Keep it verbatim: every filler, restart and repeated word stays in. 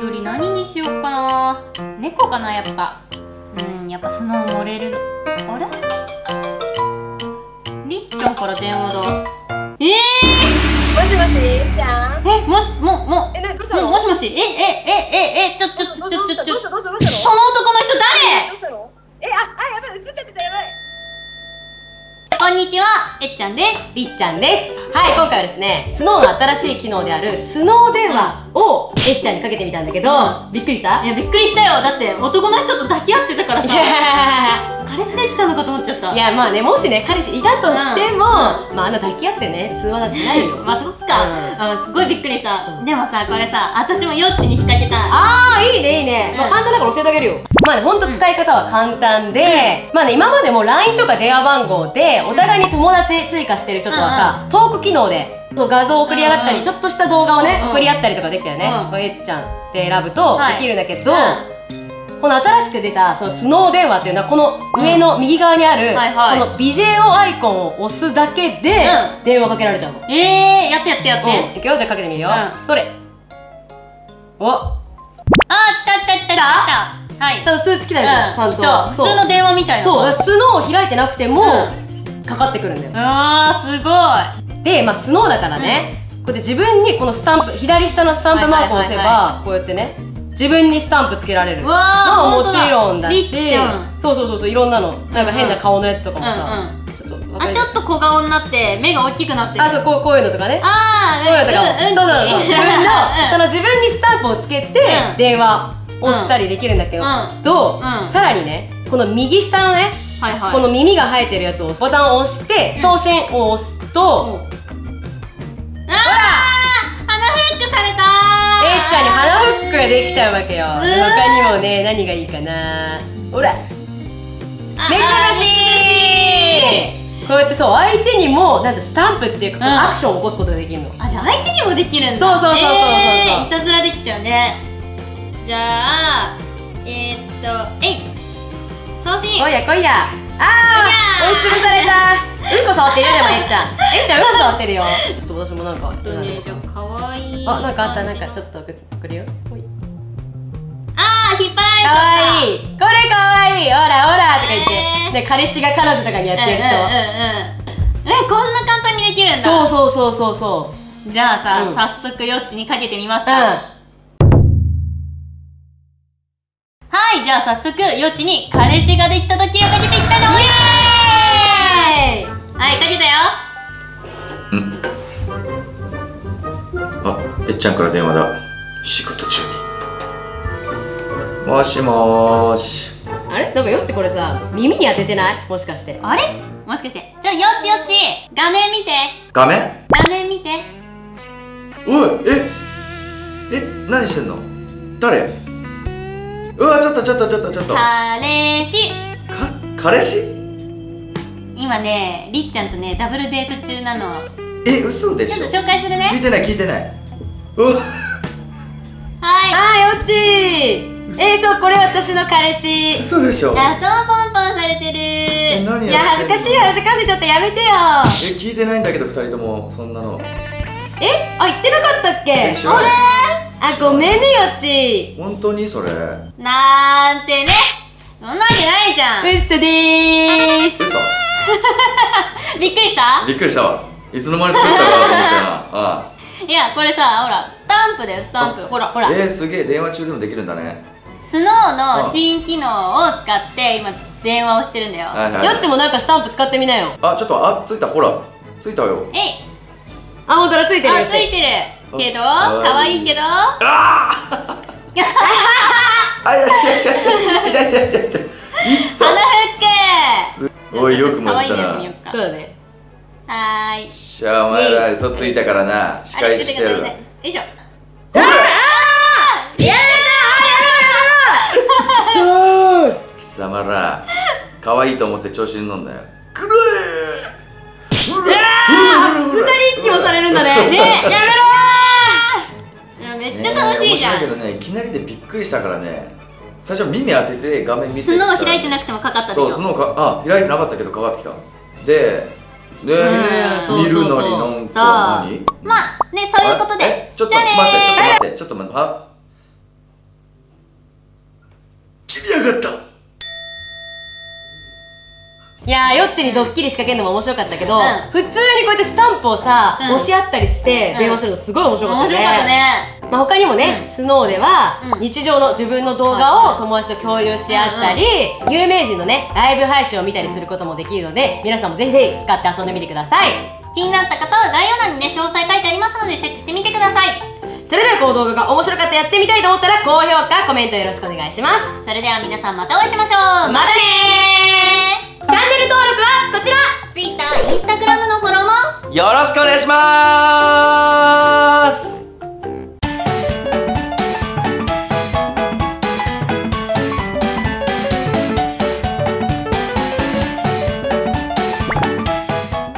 取り何にしようかな。猫かな、やっぱ。うん、やっぱスノー漏れるの。あれりっちゃんから電話だ。ええー、もしもし、りっちゃん。 え、もし、も、も、 え、な、どうしたの？ もしもし、え、え、え、え、え、ちょ、ちょ、ちょ、ちょ、ちょ、ちょ、 どうしたどうしたどうしたの？ その男の人誰？ どうしたの？え、あ、あ、やばい、映っちゃってた、やばい。 こんにちは、えっちゃんです。 りっちゃんです。はい、今回はですね、スノーの新しい機能であるスノー電話をえっちゃんにかけてみたんだけど、うん、びっくりした？ いや、びっくりしたよ。だって男の人と抱き合ってたからさ。彼氏できたのかと思っちゃった。 いや、まあね、もしね、彼氏いたとしても、うん、まああんな抱き合ってね、通話なんてないよ。 まあそっか、うん、すごいびっくりした、うん、でもさ、これさ、私もヨッチに仕掛けたい。 ああ、いいねいいね、うん、まあ簡単だから教えてあげるよ。まあね、ほんと使い方は簡単で、うん、まあね、今までも ライン とか電話番号でお互いに友達追加してる人とはさ、うんうん、トーク機能でそう画像を送り上がったり、うんうん、ちょっとした動画をね、うんうん、送り合ったりとかできたよね、うん、えっちゃんって選ぶとできるんだけど、はい、この新しく出たそのスノー電話っていうのはこの上の右側にある、うんはいはい、このビデオアイコンを押すだけで、うん、電話かけられちゃうの。 えー、やってやってやって、 うん、いくよ。じゃあかけてみるよ、うん、それおあー、来た来た来た来た。はい、 ちゃんと通知来たでしょ、うん、ちゃんと普通の電話みたいな。 そう、スノーを開いてなくても、うん、かかってくるんだよ。 あー、すごい。 で、まあスノーだからね、うん、こうやって自分にこのスタンプ、左下のスタンプマークを押せばこうやってね、自分にスタンプつけられるのももちろんだし、そうそうそうそう、いろんなの、なんか変な顔のやつとかもさ、 ちょっとあ、ちょっと小顔になって目が大きくなってる。 あ、そう、こうこういうのとかね。 ああ、 こういうのとかも、そうそうそう、自分のその自分にスタンプをつけて電話をしたりできるんだけど、とさらにね、この右下のね、この耳が生えてるやつをボタンを押して送信を押すと、ほら、 鼻フックされたー。 えっちゃんに鼻フックができちゃうわけよ。他にもね、何がいいかな。ほら、目つぶし。こうやってそう、相手にもなんかスタンプっていうかアクションを起こすことができるの。 あ、じゃあ相手にもできるんだ。 そうそうそうそうそう、 いたずらできちゃうね。じゃあえっと、えい送信。 来いや来いや。ああ、押しつぶされた。うんこ触ってるよ。でもえっちゃん、えっちゃんうんこ触ってるよ。ちょっと私もなんか、 えっとね、じゃあかわいい。 あ、なんかあった。なんかちょっと送るよ。 あー、引っ張られちゃった。 かわいい、これかわいい、ほらほらとか言ってね、彼氏が彼女とかにやってる人。 え、こんな簡単にできるんだ。 そうそうそうそうそう。 じゃあさ、早速ヨッチにかけてみますか。はい、じゃあ早速ヨッチに彼氏ができた時をかけていきたいと思います。はい、かけたよ。んあ、えっちゃんから電話だ。仕事中に。もしもーし。 あれ、なんかヨッチこれさ、耳に当ててない？もしかして。 あれ？もしかして。じゃあヨッチヨッチ、画面見て。 画面？ 画面見て。 おい、ええ、何してんの？誰？うわ、ちょっとちょっとちょっとちょっと。 彼氏。 か、彼氏？ 今ね、りっちゃんとね、ダブルデート中なの。 え、嘘でしょ？ ちょっと紹介するね。 聞いてない聞いてない。うわ。 はい。 あー、ヨッチー。えー、そう、これ私の彼氏。 嘘でしょ？ 頭ポンポンされてる。 え、何やってんの？ いや、恥ずかしいよ、恥ずかしい、ちょっとやめてよ。 え、聞いてないんだけど、二人ともそんなの。 え、あ、言ってなかったっけ？ あれ？ あ、ごめんね、ヨッチ。 本当にそれ？ なんてね、そんなわけないじゃん。 嘘でーす。 嘘。 びっくりした？ びっくりしたわ。いつの間に作ったかなと思ったな。ああ。 いや、これさ、ほら、スタンプだよ、スタンプ。ほら、ほら。 えー、すげえ、電話中でもできるんだね。 スノーの新機能を使って今電話をしてるんだよ。 ヨッチもなんかスタンプ使ってみなよ。 あ、ちょっと、あ、ついた、ほら、ついたよ。 えい。 あ、ほんとだ、ついてる。 あ、ついてるけど、かわいいけど。ああ。あ、いやいやいやいやいやいやいや。 鼻フック。 すごい、よく持ったな。 そうだね。 はーい。 しゃあ、お前ら嘘ついたからな。仕返ししてやるわ。よいしょ。 ほら。貴様ら、可愛いと思って調子に乗んだよ。くるー。うわー、二人一気もされるんだね。ね、やめろー。 めっちゃ楽しいじゃん。 面白いけどね、いきなりでびっくりしたからね。最初耳当てて画面見て。 スノー開いてなくてもかかったでしょ。 そう、スノーか、あ、開いてなかったけどかかってきた。で、で、見るのになんか何？ まあね、そういうことで。 ちょっと待って、ちょっと待って、ちょっと待って。あ、 切りやがった。 いやー、よっちにドッキリ仕掛けるのも面白かったけど、 うん普通にこうやってスタンプをさ、 うん押し合ったりして電話するのすごい面白かったね。 面白かったね。 まあ、他にもね、スノーでは、 うん日常の自分の動画を友達と共有し合ったり、有名人のねライブ配信を見たりすることもできるので、皆さんもぜひぜひ使って遊んでみてください。 気になった方は概要欄にね、詳細書いてありますのでチェックしてみてください。 それではこの動画が面白かった、やってみたいと思ったら高評価コメントよろしくお願いします。 それでは皆さんまたお会いしましょう。 またねー。チャンネル登録はこちら。 Twitter、Instagram のフォローもよろしくお願いします。